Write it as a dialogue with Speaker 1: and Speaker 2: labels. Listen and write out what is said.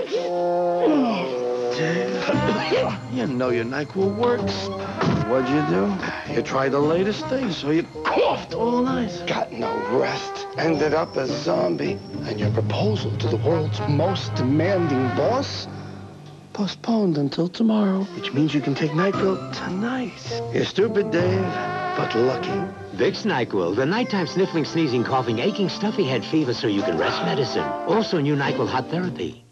Speaker 1: Dave, you know your NyQuil works. What'd you do? You tried the latest thing, so you coughed all night.
Speaker 2: Got no rest. Ended up a zombie. And your proposal to the world's most demanding boss? Postponed until tomorrow, which means you can take NyQuil tonight. You're stupid, Dave, but lucky.
Speaker 3: Vicks NyQuil, the nighttime sniffling, sneezing, coughing, aching, stuffy head fever so you can rest medicine. Also new NyQuil hot therapy.